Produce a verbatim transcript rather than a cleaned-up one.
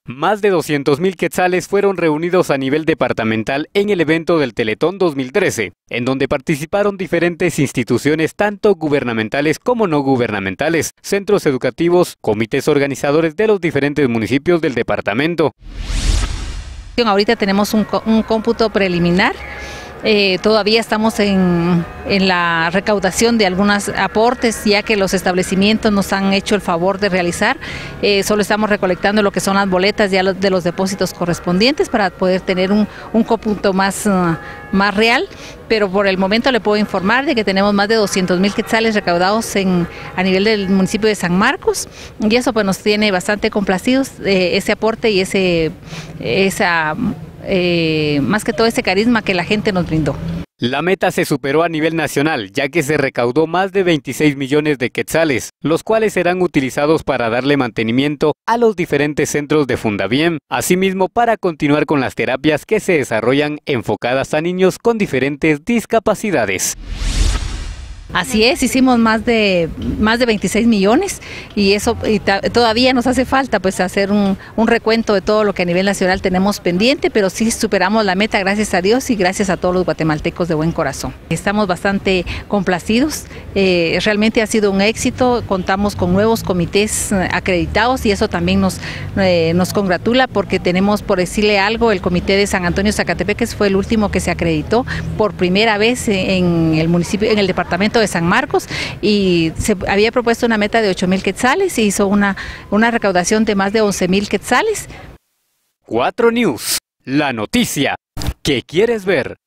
Más de doscientos mil quetzales fueron reunidos a nivel departamental en el evento del Teletón dos mil trece, en donde participaron diferentes instituciones tanto gubernamentales como no gubernamentales, centros educativos, comités organizadores de los diferentes municipios del departamento. Ahorita tenemos un, un cómputo preliminar. Eh, todavía estamos en, en la recaudación de algunos aportes, ya que los establecimientos nos han hecho el favor de realizar. Eh, solo estamos recolectando lo que son las boletas ya de los depósitos correspondientes para poder tener un, un cómputo más, uh, más real. Pero por el momento le puedo informar de que tenemos más de doscientos mil quetzales recaudados en, a nivel del municipio de San Marcos, y eso pues nos tiene bastante complacidos, eh, ese aporte y ese, esa... Eh, más que todo ese carisma que la gente nos brindó. La meta se superó a nivel nacional, ya que se recaudó más de veintiséis millones de quetzales, los cuales serán utilizados para darle mantenimiento a los diferentes centros de Fundabiem, asimismo para continuar con las terapias que se desarrollan enfocadas a niños con diferentes discapacidades. Así es, hicimos más de más de veintiséis millones y eso y todavía nos hace falta pues hacer un, un recuento de todo lo que a nivel nacional tenemos pendiente, pero sí superamos la meta, gracias a Dios y gracias a todos los guatemaltecos de buen corazón. Estamos bastante complacidos, eh, realmente ha sido un éxito, contamos con nuevos comités acreditados y eso también nos, eh, nos congratula, porque tenemos, por decirle algo, el comité de San Antonio Zacatepeques fue el último que se acreditó por primera vez en el municipio, en el departamento de de San Marcos, y se había propuesto una meta de ocho mil quetzales y hizo una, una recaudación de más de once mil quetzales. cuatro News, la noticia que quieres ver.